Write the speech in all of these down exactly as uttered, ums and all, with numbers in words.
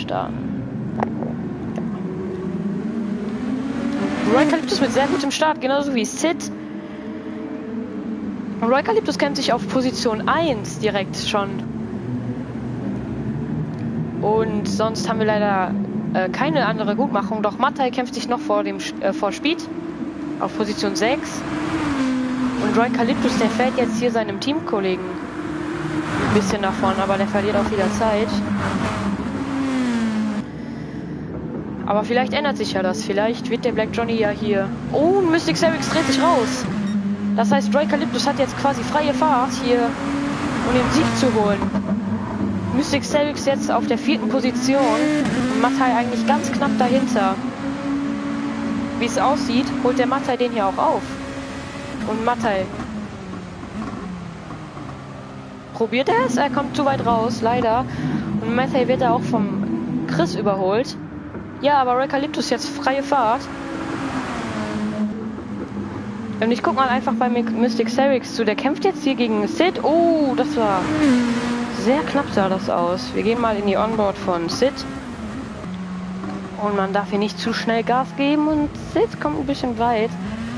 starten. Roy Calyptus mit sehr gutem Start, genauso wie Sid. Roy Calyptus kämpft sich auf Position eins direkt schon. Und sonst haben wir leider äh, keine andere Gutmachung. Doch Mattei kämpft sich noch vor dem äh, vor Speed auf Position sechs. Und Roy Calyptus, der fällt jetzt hier seinem Teamkollegen ein bisschen davon, aber der verliert auch wieder Zeit. Aber vielleicht ändert sich ja das. Vielleicht wird der Black Johnny ja hier... Oh, Mystic Cerix dreht sich raus. Das heißt, Roy Calyptus hat jetzt quasi freie Fahrt hier, um den Sieg zu holen. Mystic Cerix jetzt auf der vierten Position. Und Mattei eigentlich ganz knapp dahinter. Wie es aussieht, holt der Mattei den hier auch auf. Und Mattei probiert er es, er kommt zu weit raus, leider. Und Mattei wird da auch vom Chris überholt. Ja, aber Roy Calyptus jetzt freie Fahrt. Und ich guck mal einfach bei Mystic Cerix zu. Der kämpft jetzt hier gegen Sid. Oh, das war sehr knapp, sah das aus. Wir gehen mal in die Onboard von Sid. Und man darf hier nicht zu schnell Gas geben. Und Sid kommt ein bisschen weit.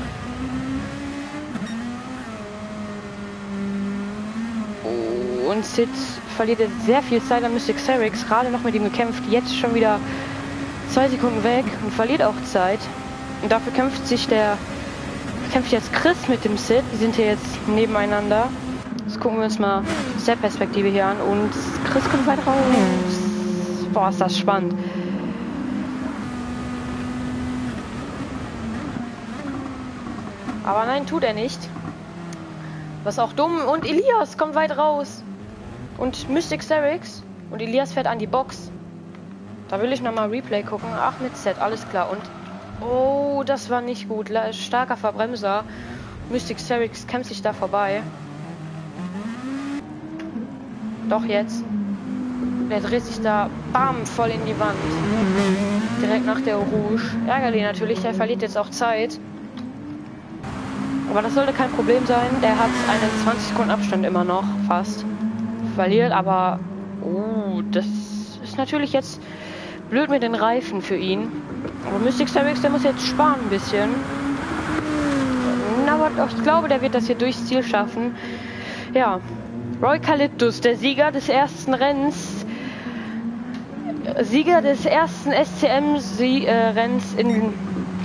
Und Sid verliert jetzt sehr viel Zeit an Mystic Cerix. Gerade noch mit ihm gekämpft. Jetzt schon wieder zwei Sekunden weg und verliert auch Zeit. Und dafür kämpft sich der... kämpft jetzt Chris mit dem Sid. Die sind hier jetzt nebeneinander. Jetzt gucken wir uns mal aus der Perspektive hier an. Und Chris kommt weit raus. Boah, ist das spannend. Aber nein, tut er nicht. Was auch dumm. Und Elias kommt weit raus. Und Mystic Cerix. Und Elias fährt an die Box. Da will ich nochmal Replay gucken. Ach, mit Set, alles klar. Und oh, das war nicht gut. Starker Verbremser. Mystic Cerix kämpft sich da vorbei. Doch jetzt. Der dreht sich da, bam, voll in die Wand. Direkt nach der Rouge. Ärgerlich natürlich, der verliert jetzt auch Zeit. Aber das sollte kein Problem sein. Der hat einen zwanzig Sekunden Abstand immer noch, fast. Verliert, aber... Oh, das ist natürlich jetzt blöd mit den Reifen für ihn. Aber Mystic Cerix, der muss jetzt sparen ein bisschen. Aber ich glaube, der wird das hier durchs Ziel schaffen. Ja, Roy Calyptus, der Sieger des ersten Rennens. Sieger des ersten S C M-Renns in,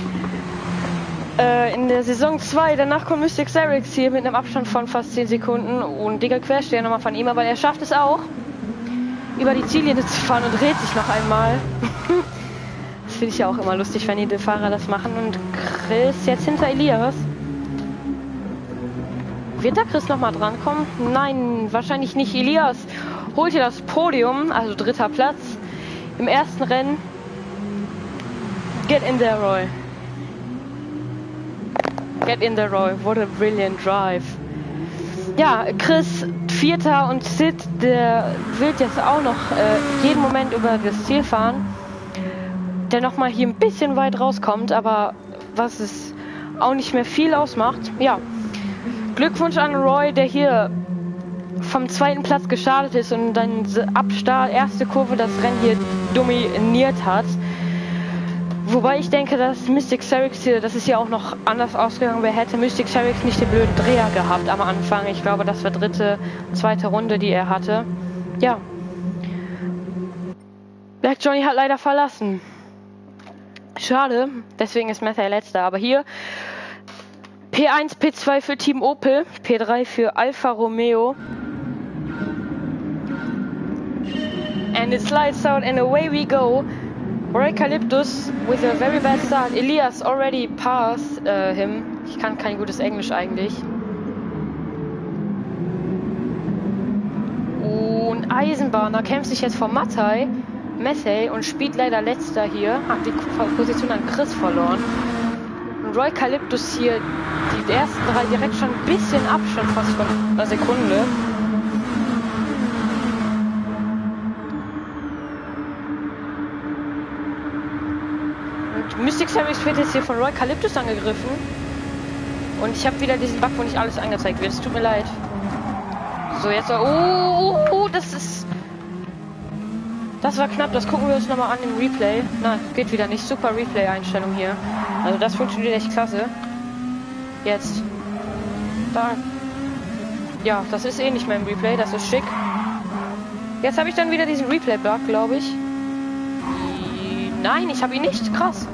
äh, in der Saison zwei. Danach kommt Mystic Cerix hier mit einem Abstand von fast zehn Sekunden. Und dicker Quersteher nochmal von ihm, aber er schafft es auch, über die Ziellinie zu fahren und dreht sich noch einmal. Das finde ich ja auch immer lustig, wenn die Fahrer das machen. Und Chris jetzt hinter Elias. Wird da Chris nochmal drankommen? Nein, wahrscheinlich nicht. Elias holt hier das Podium, also dritter Platz im ersten Rennen. Get in there, Roy. Get in there, Roy. What a brilliant drive. Ja, Chris Vierter und Sid, der wird jetzt auch noch äh, jeden Moment über das Ziel fahren. Der nochmal hier ein bisschen weit rauskommt, aber was es auch nicht mehr viel ausmacht. Ja, Glückwunsch an Roy, der hier vom zweiten Platz gestartet ist und dann ab Start, erste Kurve, das Rennen hier dominiert hat. Wobei ich denke, dass Mystic Cerix hier, das ist ja auch noch anders ausgegangen wäre, hätte Mystic Cerix nicht den blöden Dreher gehabt am Anfang. Ich glaube, das war dritte, zweite Runde, die er hatte. Ja. Black Johnny hat leider verlassen. Schade, deswegen ist Mattei letzter. Aber hier P eins, P zwei für Team Opel, P drei für Alfa Romeo. And it slides out and away we go. Roy Calyptus with a very bad start. Elias already passed uh, him. Ich kann kein gutes Englisch eigentlich. Und Eisenbahner kämpft sich jetzt vor Mattei. Mattei und spielt leider letzter hier. Hat die Position an Chris verloren. Und Roy Calyptus hier die ersten drei direkt schon ein bisschen Abstand fast von einer Sekunde. Und Mystic Cerix wird jetzt hier von Roy Calyptus angegriffen. Und ich habe wieder diesen Bug, wo nicht alles angezeigt wird. Es tut mir leid. So, jetzt... Oh, oh, oh, das ist... Das war knapp, das gucken wir uns nochmal an im Replay. Nein, geht wieder nicht. Super Replay-Einstellung hier. Also das funktioniert echt klasse. Jetzt. Da. Ja, das ist eh nicht mehr im Replay, das ist schick. Jetzt habe ich dann wieder diesen Replay-Bug, glaube ich. Nein, ich habe ihn nicht. Krass.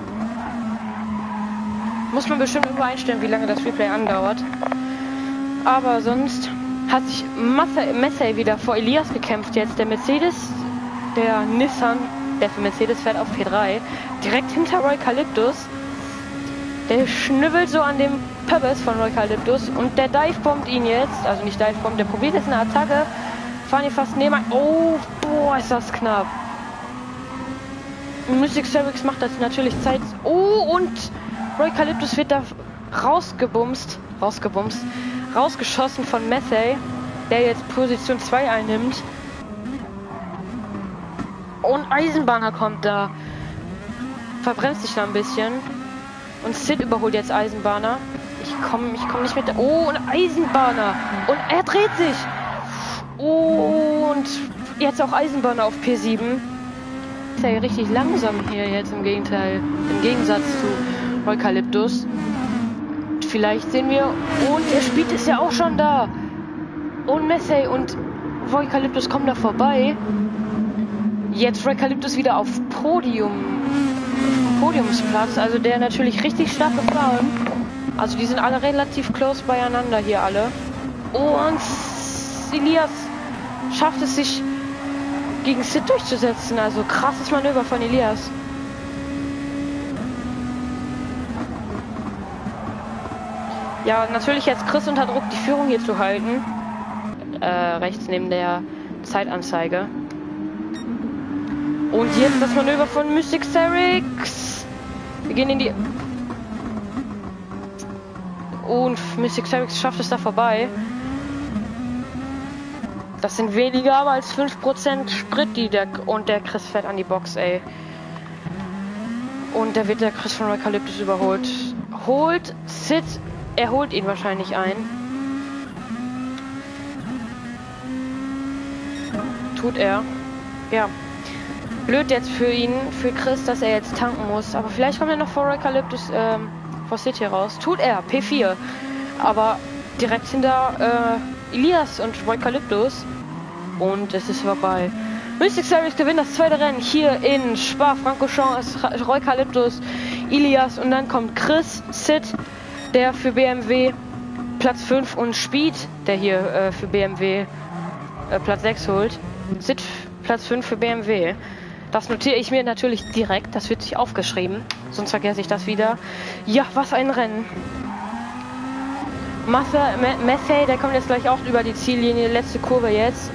Muss man bestimmt irgendwo einstellen, wie lange das Replay andauert. Aber sonst hat sich Massey wieder vor Elias gekämpft jetzt. Der Mercedes, der Nissan, der für Mercedes fährt auf P drei. Direkt hinter Roy Calyptus. Der schnüffelt so an dem Purpose von Roy Calyptus. Und der divebombt ihn jetzt. Also nicht divebombt, der probiert jetzt eine Attacke. Fahren hier fast neben. Oh, boah, ist das knapp. Mystic Cervix macht das natürlich Zeit. Oh, und Roy Calyptus wird da rausgebumst. Rausgebumst. Rausgeschossen von Massey, der jetzt Position zwei einnimmt. Und Eisenbahner kommt da. Verbremst sich da ein bisschen. Und Sid überholt jetzt Eisenbahner. Ich komme ich komm nicht mit. Oh, und Eisenbahner. Und er dreht sich. Und jetzt auch Eisenbahner auf P sieben. Ist ja richtig langsam hier jetzt im Gegenteil. Im Gegensatz zu Roy Calyptus. Vielleicht sehen wir. Und der Speed ist ja auch schon da. Und Massey und Roy Calyptus kommen da vorbei. Jetzt Roy Calyptus wieder auf Podium. Podiumsplatz. Also der natürlich richtig stark gefahren. Also die sind alle relativ close beieinander hier alle. Und Elias schafft es sich gegen Sid durchzusetzen. Also krasses Manöver von Elias. Ja, natürlich jetzt Chris unter Druck, die Führung hier zu halten. Äh, rechts neben der Zeitanzeige. Und jetzt das Manöver von Mystic Cervix. Wir gehen in die... Und Mystic Cervix schafft es da vorbei. Das sind weniger aber als fünf Prozent Sprit, die der... Und der Chris fährt an die Box, ey. Und da wird der Chris von Roy Calyptus überholt. Holt Sid... Er holt ihn wahrscheinlich ein. Tut er. Ja. Blöd jetzt für ihn, für Chris, dass er jetzt tanken muss. Aber vielleicht kommt er noch vor Roy Calyptus, ähm, vor Sid hier raus. Tut er. P vier. Aber direkt hinter äh, Elias und Roy Calyptus. Und es ist vorbei. Mystic Cervix gewinnt das zweite Rennen hier in Spa-Francorchamps. Roy Calyptus, Elias und dann kommt Chris, Sid, der für B M W Platz fünf und Speed, der hier äh, für B M W äh, Platz sechs holt. Sid Platz fünf für B M W. Das notiere ich mir natürlich direkt, das wird sich aufgeschrieben, sonst vergesse ich das wieder. Ja, was ein Rennen. Massey, der kommt jetzt gleich auch über die Ziellinie, letzte Kurve jetzt.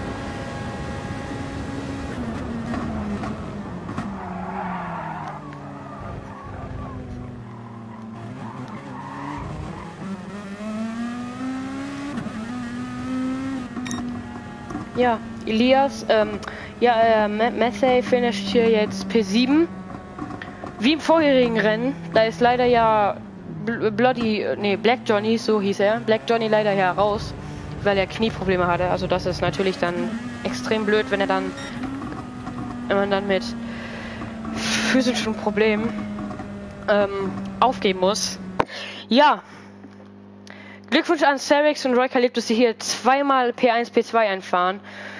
Ja, Elias, ähm, ja, äh, Massey finisht hier jetzt P sieben. Wie im vorherigen Rennen, da ist leider ja Bl Bloody, nee, Black Johnny, so hieß er, Black Johnny leider ja raus, weil er Knieprobleme hatte. Also das ist natürlich dann extrem blöd, wenn er dann, wenn man dann mit physischen Problemen ähm, aufgeben muss. Ja. Glückwunsch an Cervix und Roy Calyptus, die hier zweimal P eins, P zwei einfahren.